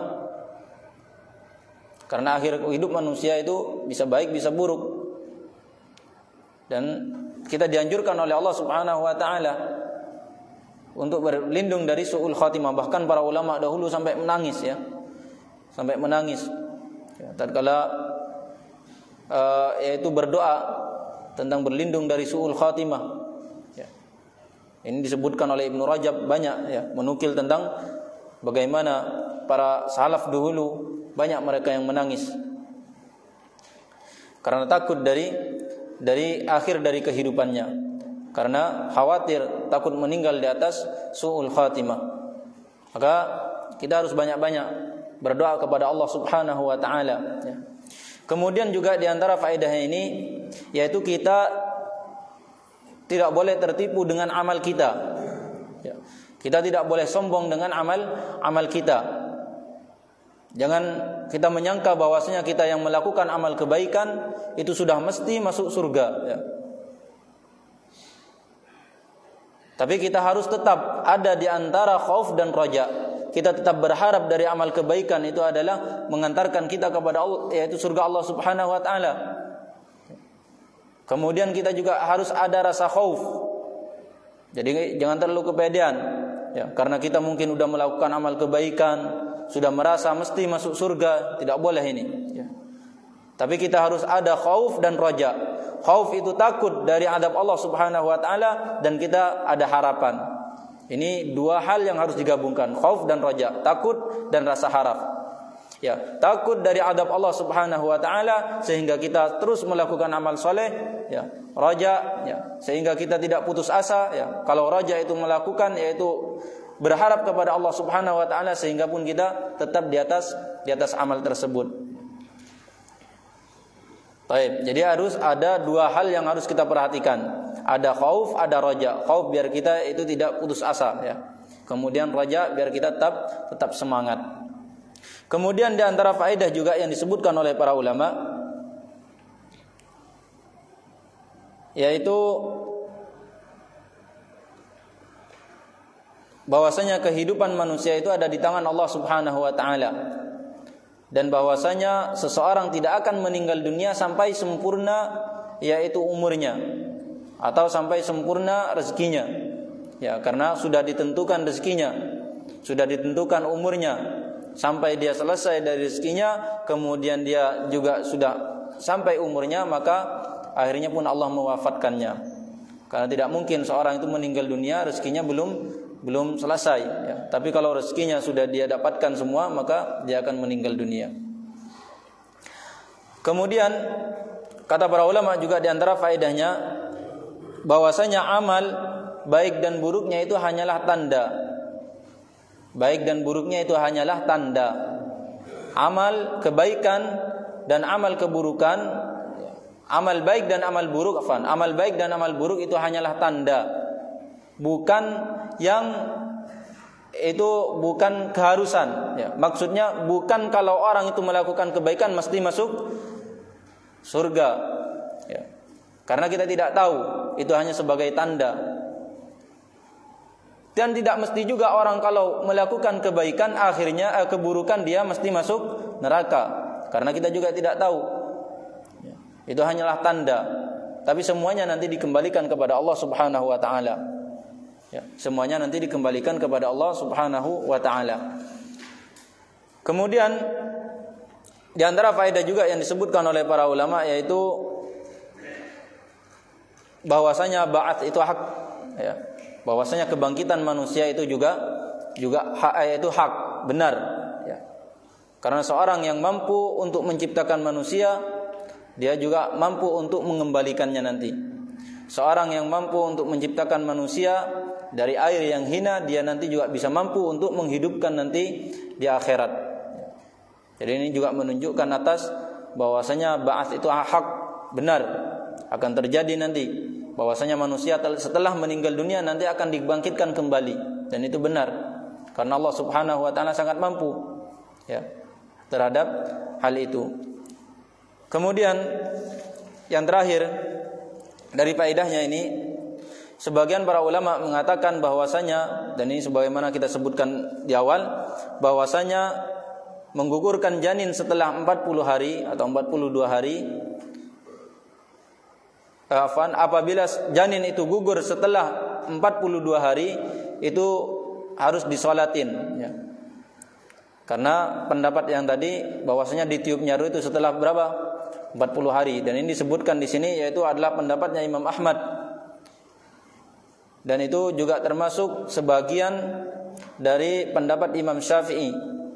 A: Karena akhir hidup manusia itu bisa baik bisa buruk. Dan kita dianjurkan oleh Allah Subhanahu wa taala untuk berlindung dari su'ul khatimah. Bahkan para ulama dahulu sampai menangis ya. Sampai menangis. Ya, tatkala uh, yaitu berdoa tentang berlindung dari su'ul khatimah. Ya. Ini disebutkan oleh Ibnu Rajab banyak ya, menukil tentang bagaimana para salaf dahulu banyak mereka yang menangis karena takut dari dari akhir dari kehidupannya, karena khawatir takut meninggal di atas su'ul khatimah. Maka kita harus banyak-banyak berdoa kepada Allah Subhanahu wa taala ya. Kemudian juga di antara faedah ini yaitu kita tidak boleh tertipu dengan amal kita ya. Kita tidak boleh sombong dengan amal amal kita. Jangan kita menyangka bahwasanya kita yang melakukan amal kebaikan itu sudah mesti masuk surga ya. Tapi kita harus tetap ada di antara khauf dan raja. Kita tetap berharap dari amal kebaikan itu adalah mengantarkan kita kepada Allah, yaitu surga Allah Subhanahu wa taala. Kemudian kita juga harus ada rasa khauf. Jadi jangan terlalu kepedean ya, karena kita mungkin sudah melakukan amal kebaikan, sudah merasa mesti masuk surga, tidak boleh ini ya. Tapi kita harus ada khauf dan raja. Khauf itu takut dari adab Allah Subhanahu wa taala, dan kita ada harapan. Ini dua hal yang harus digabungkan, khauf dan raja, takut dan rasa harap. Ya, takut dari adab Allah Subhanahu wa taala sehingga kita terus melakukan amal soleh, ya. Raja ya, sehingga kita tidak putus asa ya. Kalau raja itu melakukan yaitu berharap kepada Allah Subhanahu wa taala sehingga pun kita tetap di atas di atas amal tersebut. Baik, jadi harus ada dua hal yang harus kita perhatikan. Ada khauf, ada raja. Khauf biar kita itu tidak putus asa ya. Kemudian raja biar kita tetap tetap semangat. Kemudian di antara faedah juga yang disebutkan oleh para ulama yaitu bahwasanya kehidupan manusia itu ada di tangan Allah Subhanahu wa taala, dan bahwasanya seseorang tidak akan meninggal dunia sampai sempurna yaitu umurnya atau sampai sempurna rezekinya ya, karena sudah ditentukan rezekinya, sudah ditentukan umurnya sampai dia selesai dari rezekinya, kemudian dia juga sudah sampai umurnya, maka akhirnya pun Allah mewafatkannya. Karena tidak mungkin seorang itu meninggal dunia rezekinya belum belum selesai ya. Tapi kalau rezekinya sudah dia dapatkan semua, maka dia akan meninggal dunia. Kemudian kata para ulama juga di antara faedahnya bahwasanya amal baik dan buruknya itu hanyalah tanda. Baik dan buruknya itu hanyalah tanda. Amal kebaikan dan amal keburukan, amal baik dan amal buruk, afan, amal baik dan amal buruk itu hanyalah tanda. Bukan yang itu bukan keharusan ya. Maksudnya bukan kalau orang itu melakukan kebaikan mesti masuk surga ya. Karena kita tidak tahu, itu hanya sebagai tanda. Dan tidak mesti juga orang kalau melakukan kebaikan akhirnya eh, keburukan dia mesti masuk neraka. Karena kita juga tidak tahu ya. Itu hanyalah tanda. Tapi semuanya nanti dikembalikan kepada Allah Subhanahu wa taala. Ya, semuanya nanti dikembalikan kepada Allah Subhanahu wa taala. Kemudian di antara faedah juga yang disebutkan oleh para ulama yaitu bahwasanya ba'ats itu hak ya. Bahwasanya kebangkitan manusia itu juga juga hak, yaitu hak, benar ya. Karena seorang yang mampu untuk menciptakan manusia, dia juga mampu untuk mengembalikannya nanti. Seorang yang mampu untuk menciptakan manusia dari air yang hina, dia nanti juga bisa mampu untuk menghidupkan nanti di akhirat. Jadi ini juga menunjukkan atas bahwasanya ba'ats itu hak, benar, akan terjadi nanti. bahwasanya manusia setelah meninggal dunia nanti akan dibangkitkan kembali, dan itu benar karena Allah Subhanahu wa taala sangat mampu ya terhadap hal itu. Kemudian yang terakhir dari faedahnya ini, sebagian para ulama mengatakan bahwasanya, dan ini sebagaimana kita sebutkan di awal, bahwasanya menggugurkan janin setelah empat puluh hari atau empat puluh dua hari, afan, apabila janin itu gugur setelah empat puluh dua hari, itu harus disolatin ya. Karena pendapat yang tadi bahwasanya ditiup nyaru itu setelah berapa? empat puluh hari, dan ini disebutkan di sini yaitu adalah pendapatnya Imam Ahmad. Dan itu juga termasuk sebagian dari pendapat Imam Syafi'i.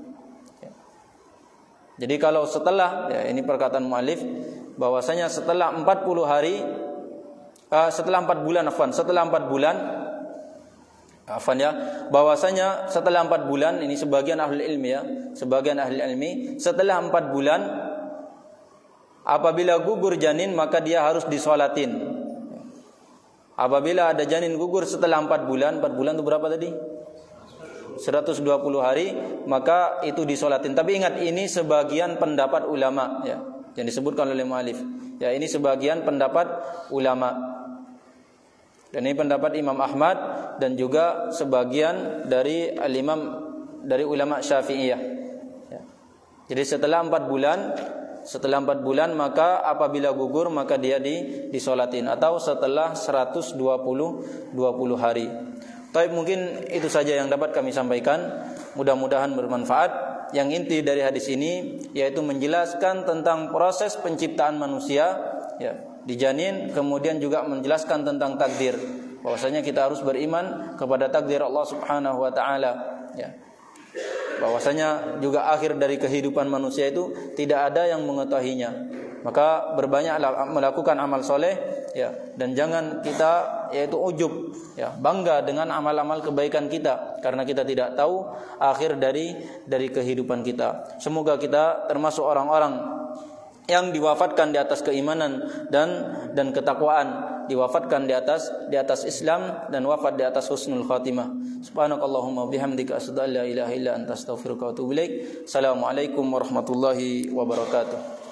A: Jadi kalau setelah, ya ini perkataan mu'alif, bahwasanya setelah empat puluh hari, uh, setelah empat bulan, afwan, setelah empat bulan, afwan ya, bahwasanya setelah empat bulan, ini sebagian ahli ilmi ya, sebagian ahli ilmi, setelah empat bulan, apabila gugur janin maka dia harus disolatin. Apabila ada janin gugur setelah empat bulan, empat bulan itu berapa tadi? seratus dua puluh hari, maka itu disolatin. Tapi ingat, ini sebagian pendapat ulama ya, yang disebutkan oleh mu'alif. Ya, ini sebagian pendapat ulama. Dan ini pendapat Imam Ahmad dan juga sebagian dari al-imam dari ulama Syafi'iyah. Ya. Jadi setelah empat bulan, setelah empat bulan maka apabila gugur maka dia di disolatin, atau setelah seratus dua puluh hari. Tapi mungkin itu saja yang dapat kami sampaikan. Mudah-mudahan bermanfaat. Yang inti dari hadis ini yaitu menjelaskan tentang proses penciptaan manusia ya, di janin, kemudian juga menjelaskan tentang takdir. Bahwasanya kita harus beriman kepada takdir Allah Subhanahu wa taala ya. Bahwasanya juga akhir dari kehidupan manusia itu tidak ada yang mengetahuinya. Maka berbanyaklah melakukan amal soleh ya, dan jangan kita yaitu ujub ya, bangga dengan amal-amal kebaikan kita, karena kita tidak tahu akhir dari dari kehidupan kita. Semoga kita termasuk orang-orang yang diwafatkan di atas keimanan dan dan ketakwaan, diwafatkan di atas di atas Islam dan wafat di atas husnul khatimah. Subhanakallahumma bihamdika asyhadu an la ilaha illa anta astaghfiruka wa atubu ilaik. Assalamualaikum warahmatullahi wabarakatuh.